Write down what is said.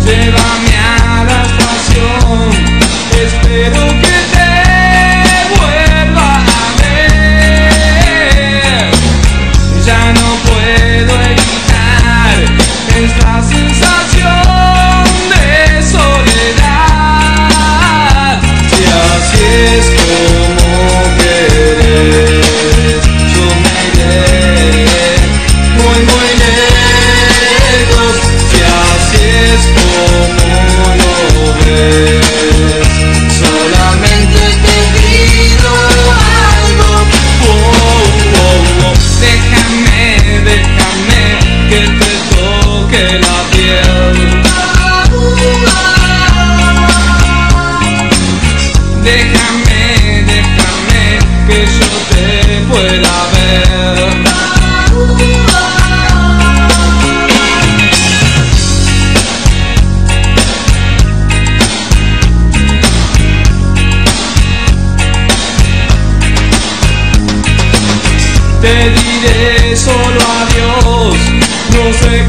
Llévame a la estación, espero que te vuelva a ver. Ya no puedo evitar esta sensación de soledad. Si así es como querés, yo me iré muy muy lejos. Si así es como lo ves, solamente te pido algo. Déjame, déjame que te toque la piel. Déjame, déjame que yo te pueda ver. Te diré solo adiós, no sé